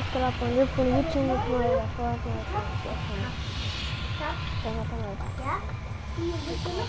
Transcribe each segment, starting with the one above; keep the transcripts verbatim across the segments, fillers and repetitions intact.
gerade von dir von YouTube mit meiner Fortnite. Dann hat er mal. Ja? Die wird noch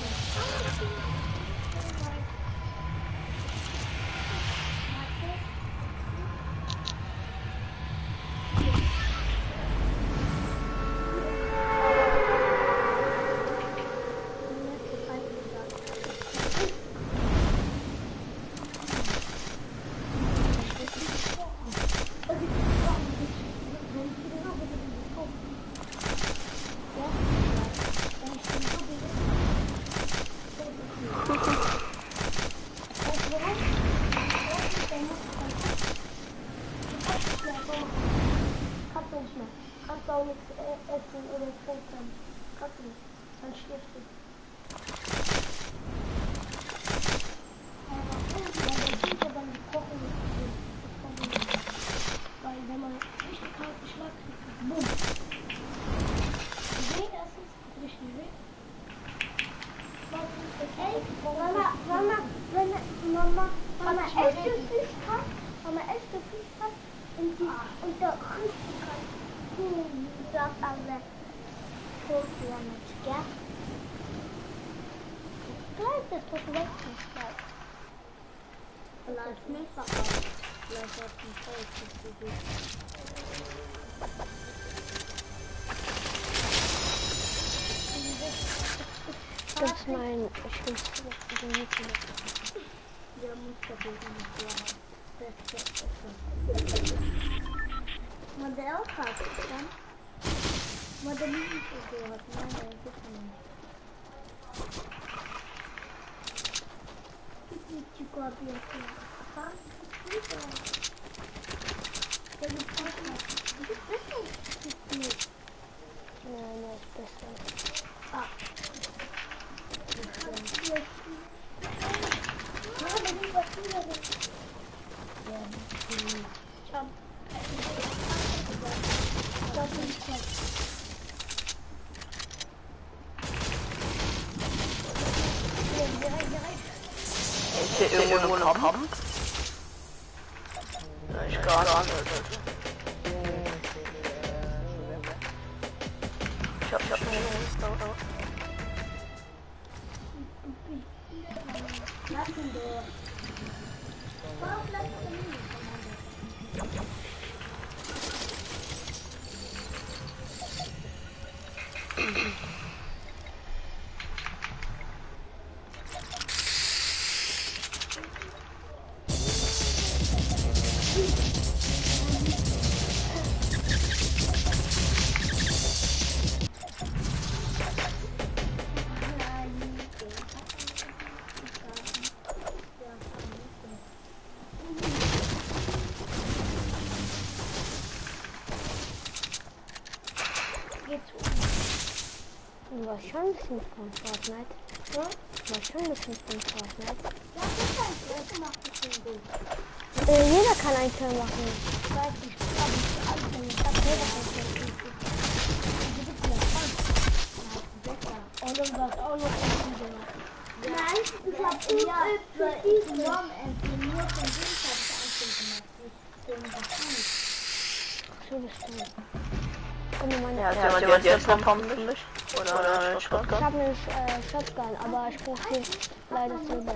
kannst auch nichts essen oder trinken. Kannst du nicht. Dann stirbst du. Weil wenn man richtig kalten Schlag kriegt, bumm. Weh, das ist richtig weh. Mama, Mama, wenn Mama, Mama echt so viel hat, Mama echt so viel hat und die und der richtig kalt. Dat alle voortjemmers, ja? Blijf het toch weg. Laat me pakken. Laat het niet foutje doen. Das ist mein, ich finde es nicht. Ja, muss dat even niet klaar. Maar de elk gaat het dan. Maar de niet is door het maar nee, dat is niet. Ik niet je kopje op. Gaan niet door. Dat is ook niet. Dit is best wel niet. Nee, nee, is best wel. Ah. Maar dat is wat hier is. Ja, Ciao. Ist hier irgendwo noch Kampf? Ich gar nicht. Ich hab, ich hab eine Lust. Lass ihn durch. Warum lässt du ihn nicht? War schon ein bisschen von Fortnite. Ja? War schon ein bisschen von Fortnite. Ja, das heißt, er macht das schon gut. Äh, jeder kann ein Tor machen. Ich weiß nicht, ich glaube, ich habe jeder ein Tor gut. Und dann war es auch noch ein gemacht. Nein, ich habe ja für diesen Norm nur von dem habe ich Anzug gemacht. Den wahrscheinlich. So bestimmt. Und meine Ja, hat jemand jetzt noch Pump für mich? Oder, oder eine Shotgun? Ich habe eine äh, Shotgun, aber ich brauche sie leider selber.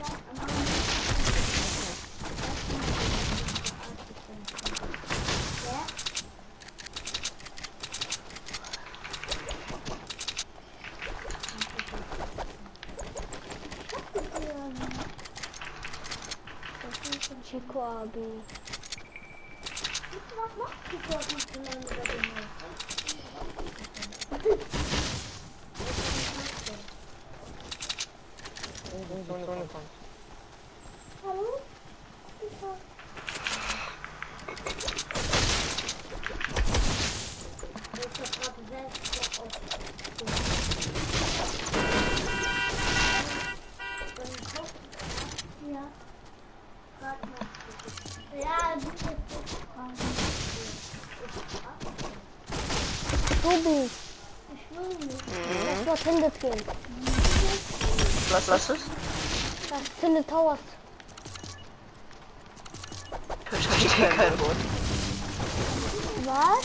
Chico Abi. Was macht Chico Abi für meine Bedingungen? Hallo? Ja. Ja, du bist Tobi, ich will nicht. lass mal Tinde gehen. Was, was ist? Das Tinde Towers. Ich verstehe kein Wort. Was?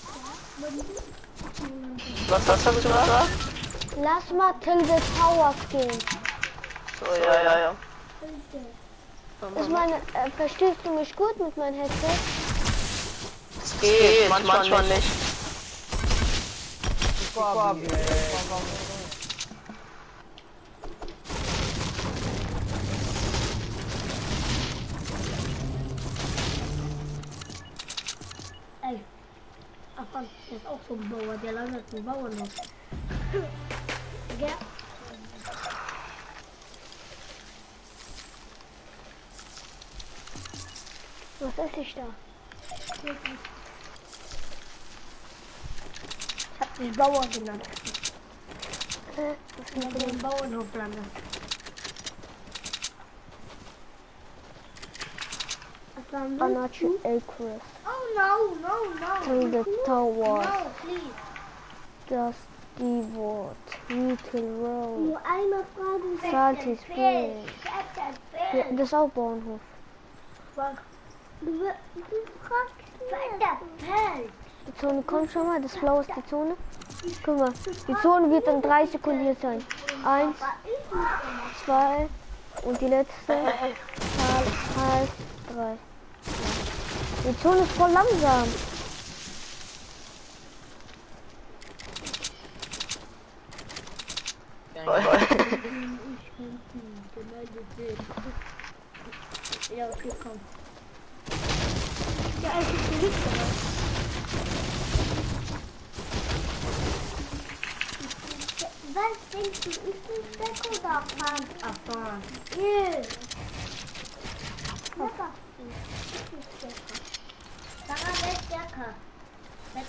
Was, was hast du gesagt? Lass mal Till the Towers gehen. So, ja, ja, ja. Ich meine, äh, verstehst du mich gut mit meinem Headset? Es geht, manchmal, manchmal nicht. Ey, Afan, der ist auch so ein Bauer, der landet einen Bauernhof. Ja. Was esse ich da? Ich hab dich Bauer genannt. Äh, Ich bin den Bauernhof landet. Anarchy Acres. Oh no, no, no. Till the Towers. No, please. Das die Wort. Retail Road. Nur eine Frage. Salty Springs. Ja, das ist auch Bauernhof. Du, du fragst weiter. Feld. Die Zone kommt schon mal, das Blau ist die Zone. Guck mal, die Zone wird in drei Sekunden hier sein. Eins, zwei und die letzte. Halb, halb, drei. Die Zone ist voll langsam. Ja, okay, komm. Ja, eigentlich ist die Liste. Was denkst du, ist ein Steck oder Afan? Afan. Yeah. Lecker. Sarah, wer ist stärker? Wer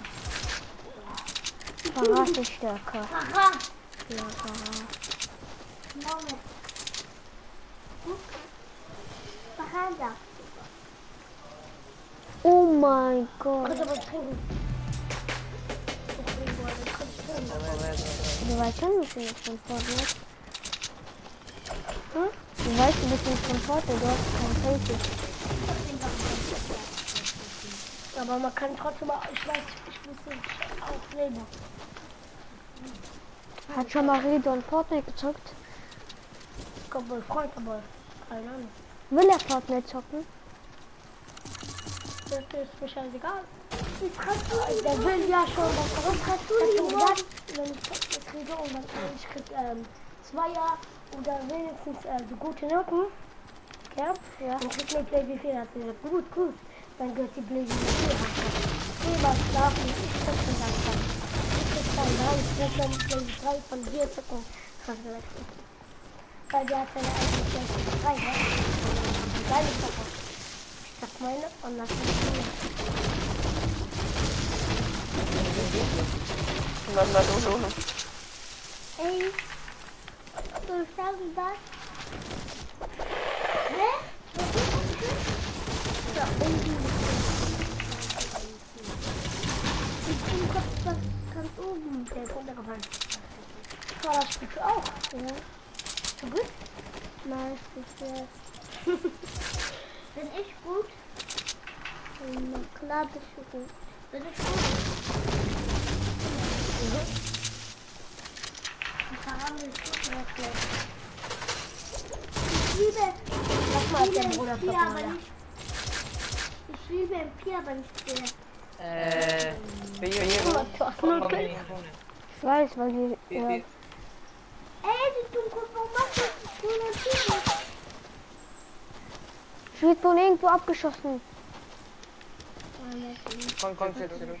ist Verrat ist stärker. Sarah. Ja, Verrat. Moment. Sarah. Oh mein Gott. Kannst aber trinken. Du weißt schon, wie viel von Fortnite? Hm? Du weißt ein bisschen von Fortnite, du hast kein Safety. Aber man kann trotzdem auch, ich weiß, ich muss nicht auch selber. Hat schon mal Redon Fortnite gezockt? Ich glaube, mein Freund, aber keine Ahnung. Will er Fortnite zocken? Das ist mir scheißegal. Der will ja schon, warum kannst du nicht gesagt, wenn ich das kriege und dann ich krieg ähm, Zweier oder wenigstens äh, so gute Noten. Ja? Ja. Dann kriegt mir Play wie viel hat sie gesagt, gut, gut. Dann gehört die Play wie viel hat sie. Lieber schlafen, ich krieg den dann dann. Ich krieg dann drei, ich krieg dann Play drei von dir zocken. Hast du gesagt. Weil der hat seine eigene Play drei, ne? Deine Sache. Ich sag meine und dann krieg ich Was war das so? Ey, du sagst das? Hä? Da oben. Ich bin ganz, ganz oben. Der ist runtergefallen. War das Spiel auch? Ja. So gut? Nein, das ist Bin ich gut? Na klar, bist du gut. Bin ich gut? Mhm. Ich liebe, Lass mal ich den liebe Bruder Pia, zocken, aber ja. nicht. Ich liebe ein Pia, aber nicht der. Eh, Ich weiß, weil die... Ja. Ey, die Dunkel, warum machst du das? Ich will ein Pia. Ich wird von irgendwo abgeschossen. Komm, komm, jetzt zurück.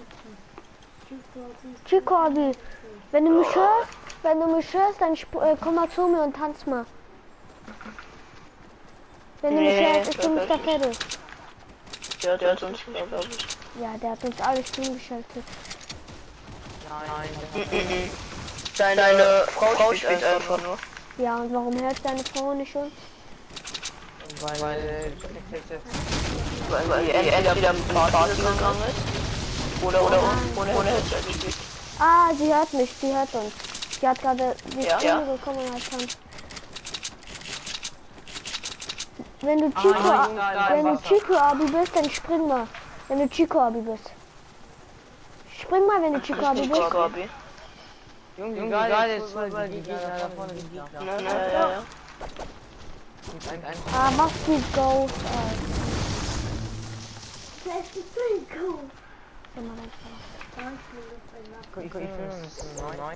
Chico, Abi, wenn du mich hörst, wenn du mich hörst, dann sp- äh, komm mal zu mir und tanz mal. Wenn du mich Nee, hörst, ich bin das Mister Fedde. Der, der hat uns, glaube ich. Ja, der hat uns alles zugeschaltet. Nein, Deine, Deine Frau spielt einfach nur. Ja, und warum hört deine Frau nicht uns? weil, weil, Weil, weil die entweder mit Party gegangen ist. Oder, oder ohne, ohne Headset spielt. Ah, sie hört mich, sie hört uns. Sie hat gerade die Ja. Stimme bekommen und hat tanzt. Wenn du Chico, Ah, ja, wenn du Wasser. Chico Abi bist, dann spring mal. Wenn du Chico-Abi bist. Spring mal, wenn du Chico-Abi bist. Chico-Abi. Junge, egal, jetzt voll bei die Gegner da vorne sind. Ja, Ja, ja, ja, ja. Ah, was die Ghost aus. Vielleicht ist es gut. Ich finde das ist neu.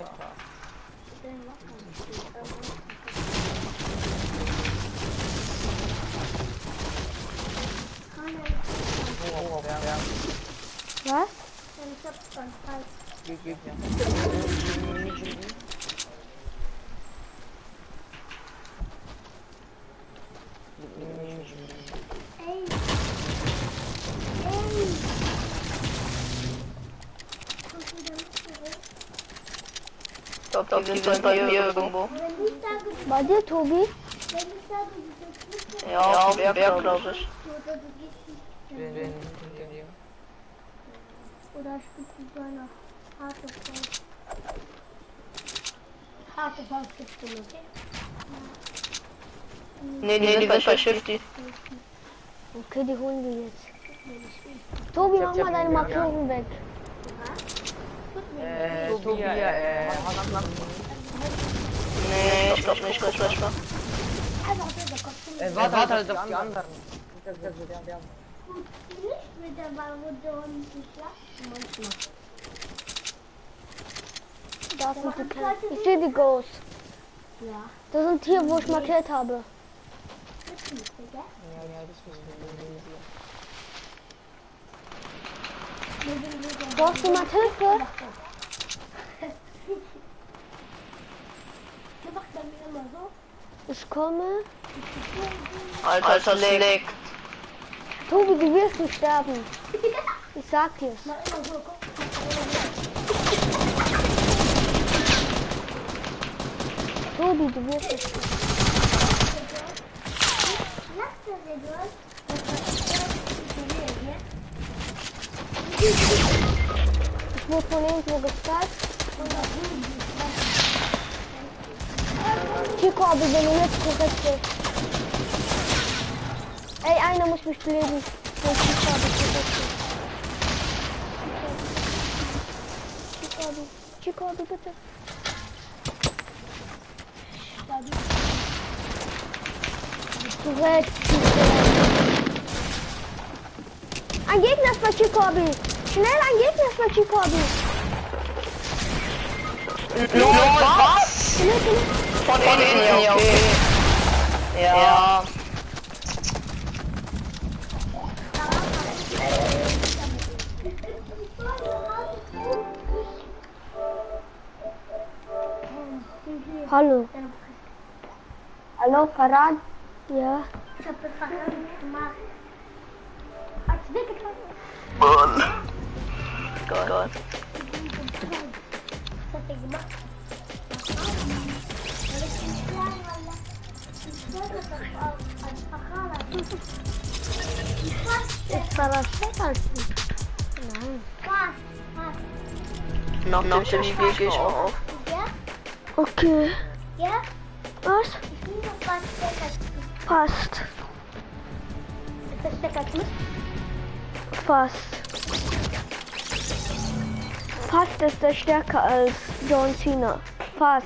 Was? Ich hab's ganz falsch. Ey. Ey. Kommst du wieder mit zurück? Ich glaube, die sind bei mir irgendwo. Wenn ich sage, Bei dir, Tobi? wenn ich sage, du bist nicht Ja, auf dem Berg, glaube ich. oder du gehst nicht, oder spielst du so eine harte Faust. Harte Faust gibst du mir, okay? Nee, nee, die sind bei Shifty. Okay, die holen wir jetzt. Tobi, mach mal deine Markierung weg. Äh, Tobi, äh, Nee, ich glaube nicht, ich weiß nicht. äh, warte halt auf die anderen. Nicht mit der Ballrunde und nicht schlafen manchmal. Da sind die Kleinen. Ich sehe die Ghosts. Ja. Das sind hier, wo ich markiert habe. Das ist nicht, gell? Brauchst du mal Hilfe? Der macht bei mir immer so. Ich komme. Alter, das Leg. Tobi, du wirst nicht sterben. Ich sag dir's. Mach immer so, guck. Tobi, du wirst nicht sterben. Lass das ja durch. Ich wurde von irgendwo gezeigt. Chico, aber wenn du jetzt korrekt bist. Ey, einer muss mich beleben. Ja, Chico, aber korrekt bist. Chico, aber, Chico, aber bitte. Korrekt, Chico. Ein Gegner ist bei Chico-Abi. Schnell, ein Gegner ist bei Chico-Abi. No, was? Schnell, schnell. Von innen, ja, okay. Ja. Hallo. Hallo, Farad? Ja. Ich hab das Verrat gemacht. Hat's weggetragen? Mann. Gott, Gott. Was hat er gemacht? Weil ich bin klein, Alter. Ich wollte das auch als Verrat. Ist Farad schlechter als du? Nein. Was? Was? Nach dem Schiff gehe ich mal auf. Ja? Okay. Ja? Was? Ich liebe was Steckers. Fast. Ist das Steckers mit? Fast. Fast ist er stärker als John Cena. Fast.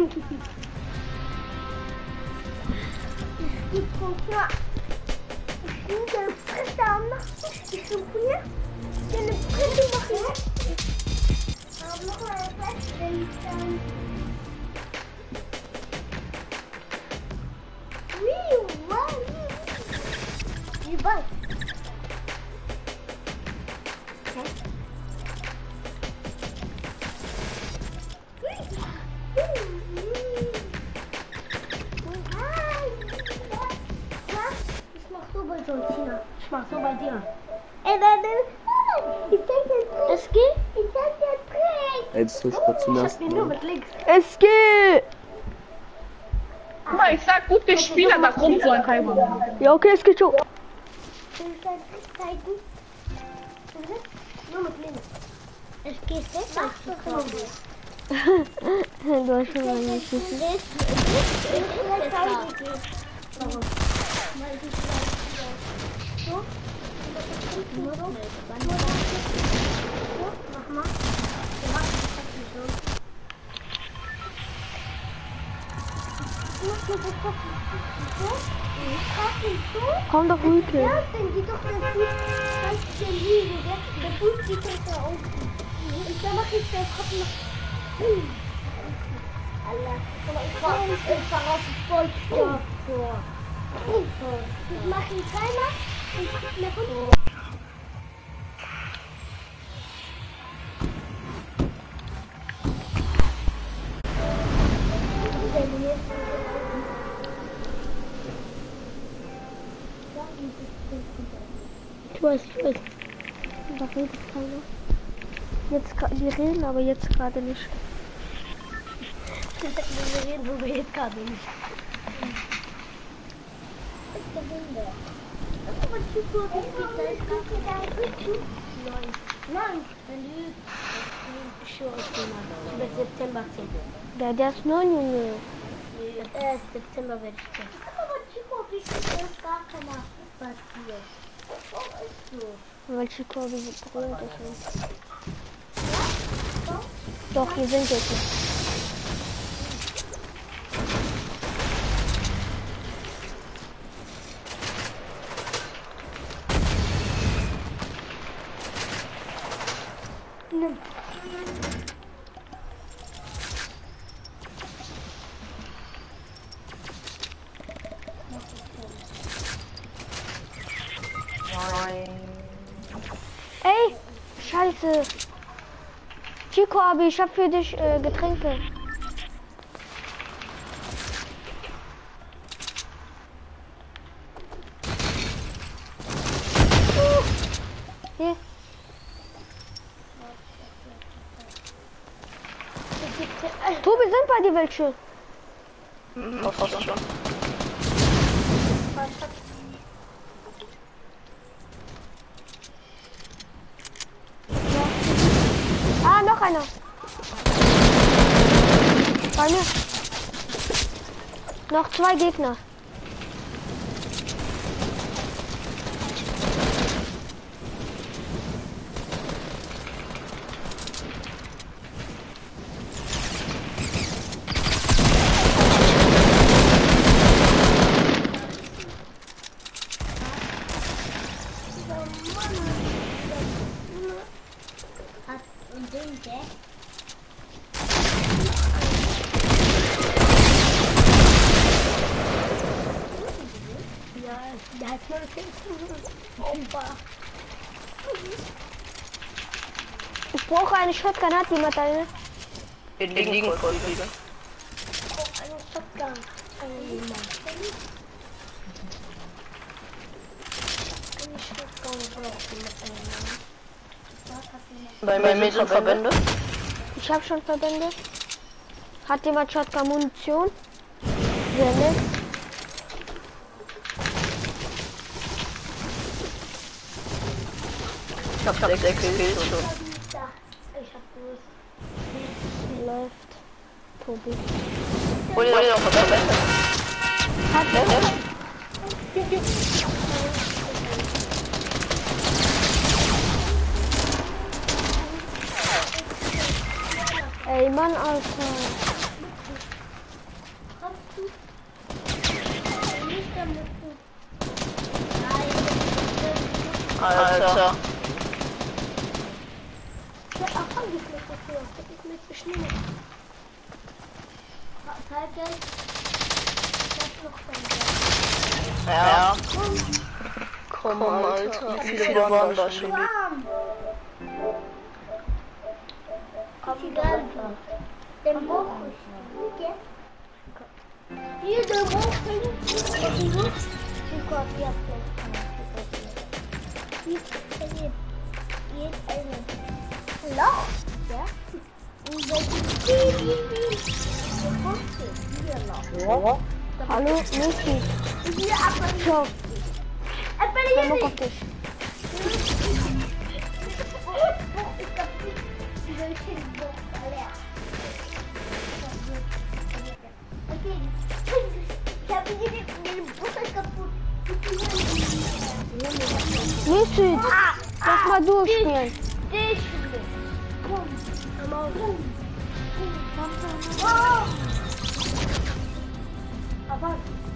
Ich guck mal. Ich liebe den Fritte am Nacht. Ich suche hier. Den Fritte machen. Aber noch mal etwas, wenn ich dann... Wie, wow, wie weit? Ich mach so bei John Cena. Ich mach so bei dir. Ey, warte. Ich zeig dir Trick. Es geht? Ich zeig dir Trick. Jetzt so spazieren Ich hab lassen. den nur mit links. Es geht! Guck mal, ich sag, gute Spieler, da kommt so ein Timer. Ja, okay, es geht schon. Soll ich deinen Trick zeigen? Nur mit links. Es geht besser als du kommst. Du hast schon mal nicht gesehen. Das ist besser. Warum? Weil die so. Mach mal. Du machst das nicht so. Du machst das so. Komm doch ruhig. Ja, dann geht doch der Fuß ganz schön liegen, gell? Der Fuß geht doch da unten. Und dann mache ich den Kopf noch. Allah. Aber ich brauche nicht einfach auf den Polster vor. Ich mache ihn dreimal und guck nach unten. Ich weiß, ich weiß. Da redet keiner. Jetzt, gra- die reden aber jetzt gerade nicht. Wir reden, wo wir jetzt gerade nicht. Nein, wenn du schon bis September zehn. Der, der ist neun, Junge. Erst September werde ich zehn. Aber Chico, wie ist das gar keiner passiert? Wo ist du? Weil Chico wie sie berühmt ist. Doch, hier sind jetzt nicht. Nimm. Ey, scheiße. Chico, aber ich hab für dich äh, Getränke. Uh, hier. Tobi, sind bei dir welche? Hm, fast schon. Ah, noch einer. Bei mir. Noch zwei Gegner. Und den Jack. Ja, der hat nur Opa. Ich brauche eine Shotgun. Hat jemand eine? Wir liegen voll viele. Oh, eine Shotgun. Eine Niemand. Eine Shotgun braucht jemand eine. Bei, bei mir sind Verbände. Ich habe schon Verbände. Hat jemand Shotgun Munition? Sehr nett. Ich hab sechs Kills schon. Ich hab gewusst. Läuft. Tobi. Hol dir noch Verbände. Hat er? Ey, Mann, Alter. Kommst du? Nicht damit du. Nein. Alter. Ich hab auch angeklickt dafür. Das ist mir zu schnell. Teilgeld. Ich hab noch kein Geld. Ja. Komm, Alter. Wie viele waren da schon? Egal. Den Buch. Hier, der Buch. Ich glaube, ihr habt das. Hier, hier, eine. Loch. Ja. Und dann hier, hier, Loch. Hallo, Niki. Hier, aber So, aber dann hier noch auf nicht. dich. Nicht durchspielen. Dich. Komm. Wow. Aber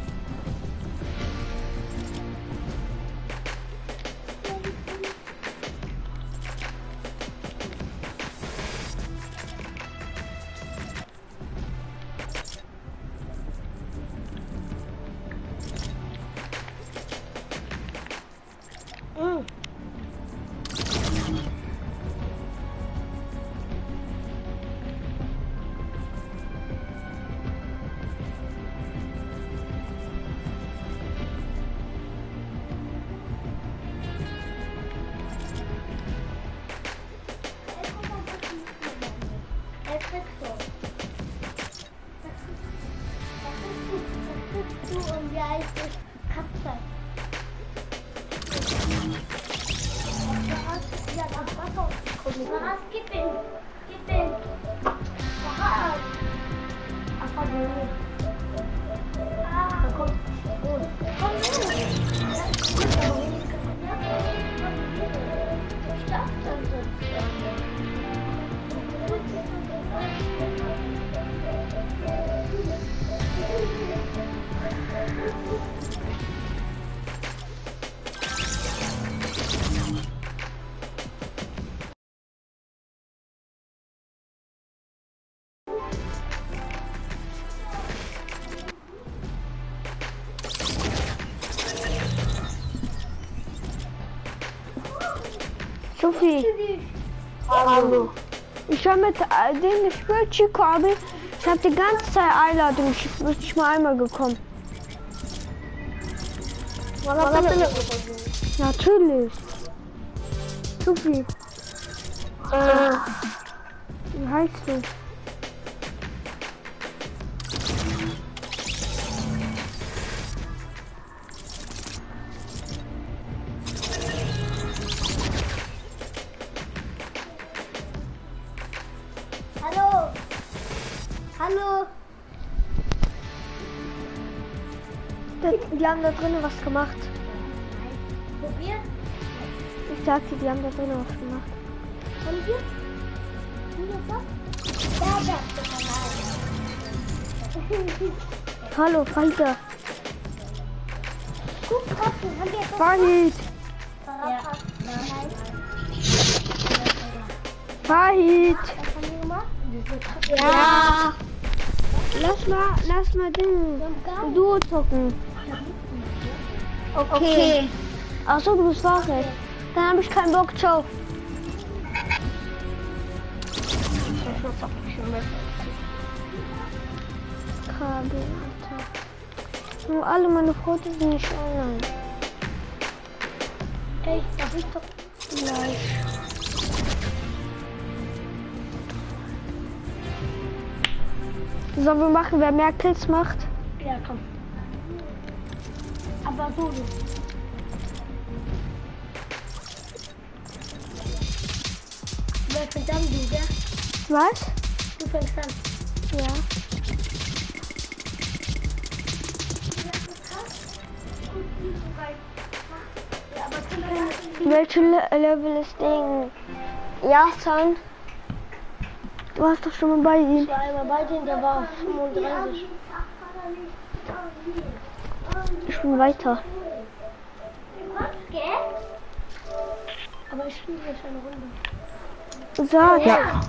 und wie heißt es? Katze. Ja, das war doch. Was gib ihn? Gib ihn. Was? Ach, ah, da kommt. Komm her. Ich darf dann so. Sophie. Hallo. Ich habe mit äh, denen gespielt, Chico, aber ich habe die ganze Zeit Einladung. Ich bin nicht mal einmal gekommen. Natürlich. Sophie. Äh, Wie heißt du? Hallo. Hallo. Die, die haben da drinnen was gemacht. Probier. Ich sagte, die haben da drinnen was gemacht. Und hier? Hier was? Ja, da. Hallo, Falter. Guck, Katzen, haben wir etwas? Fahid. Ja. Fahid. Was haben wir gemacht? Ja. Lass mal, lass mal den Duo zocken. Okay. Achso, du bist wach jetzt. Dann habe ich keinen Bock, ciao. Kabel, Alter. Nur alle meine Fotos sind nicht online. Ey, darf ich doch Gleich. Sollen wir machen, wer mehr Kills macht? Ja, komm. Aber so. Wer fängt an, du, gell? Was? Du fängst an. Ja. Ja, aber kann man Welche Le Level ist Ding? Ja, Son. Du warst doch schon mal bei ihm. Ich war einmal bei denen, der war auf fünfunddreißig. Ich bin weiter. Aber ich spiele jetzt eine Runde. Sag. ja.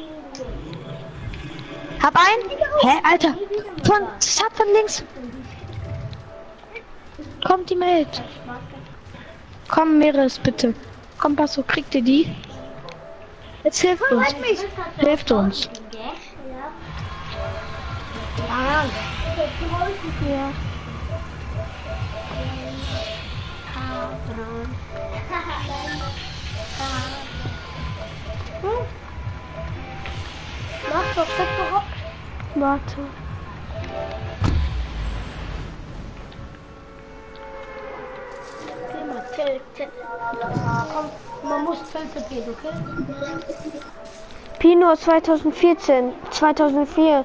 Hab einen? Hä, Alter? Von, Start von links. Kommt die mit. Komm, Meeres, bitte. Komm, Passo, kriegt ihr die? Jetzt hilft uns. Hilft uns. Ja. Mach doch, steck doch ab. Warte. Okay, mal zähl, zähl. Komm, man muss Zelte gehen, okay? Pino zweitausendvierzehn, zweitausendvier.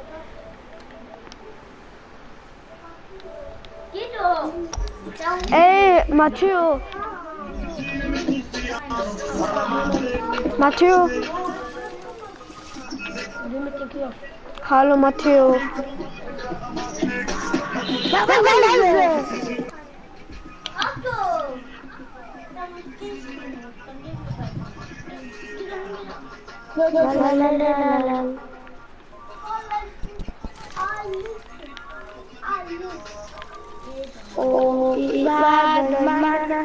Geh doch. Ey, Matteo. Matteo. Hallo Matteo. Oh, mana, mana.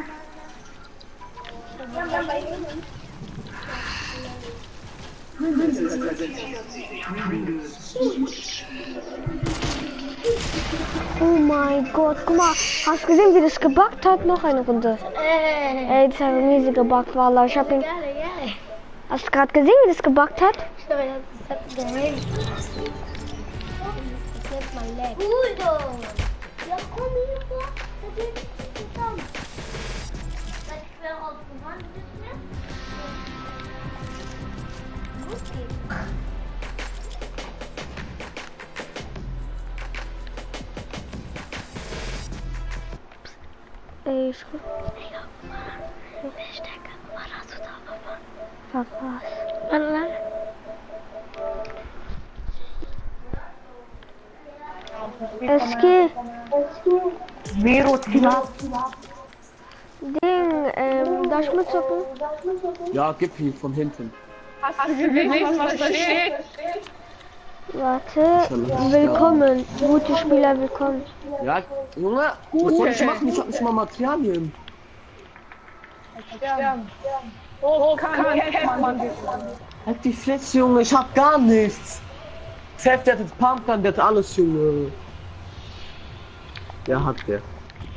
Oh mein Gott, guck mal, hast du gesehen, wie das gebackt hat? Noch eine Runde. Ey, das hat riesig gebackt, Wallah. Ich hab ihn. Hast du gerade gesehen, wie das gebackt hat? Udo! Ja, komm hier vor. Da bin ich zusammen. Weil ich wäre aufgewandt, ist mir? Okay. Ey, ich guck. Verpasst. Wallah. Es geht. Vero, Tina. Ding, ähm, darf ich mitzocken? Ja, gib ihn von hinten. Hast du gesehen, was da steht? Warte. Willkommen. Gute Spieler, willkommen. Ja, Junge, was soll ich machen? Ich hab nicht mal Materialien. Oh, kann man das? Halt die Fresse, Junge, ich hab gar nichts. Seth, der hat jetzt Pumpgun, der hat alles, Junge. Ja, hat der.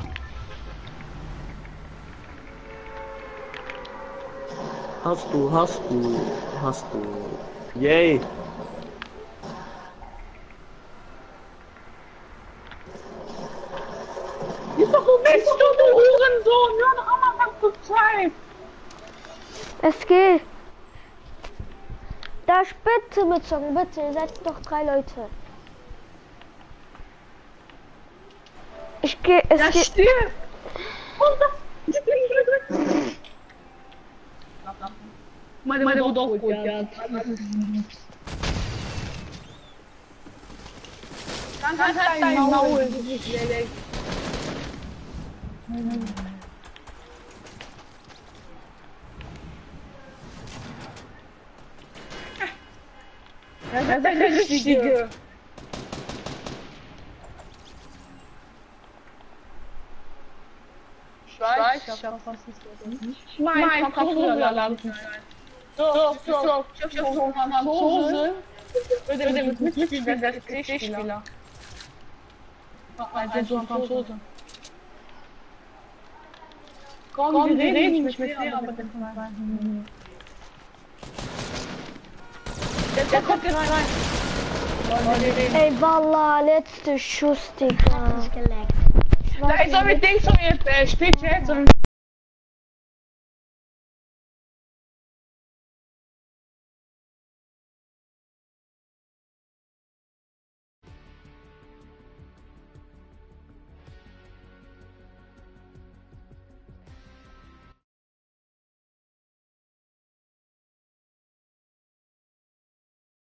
Hast du, hast du, hast du. Yay. Ist doch so bist du, du Hurensohn! Hör doch mal was zu Zeit! Es geht. Da bitte mitzocken, bitte. Ihr seid doch drei Leute. Ich gehe. Es Das geht. stirbt! Meine, meine Mutter auch gut, ja. Dann hat dein Maul. Das ist eine richtige. Schweiz, Nein, Franzosen. So, so, so, ich hab so Franzosen. Würde mit mitspielen, wenn der Kriegsspieler. Nein, so ein Franzose. Komm, wir reden nicht mit dir, aber das ist rein. Der kommt hier rein, rein. Ey, Wallah, letzte Schuss, Digga. Da ist er mit Dings von mir, äh, spielt jetzt und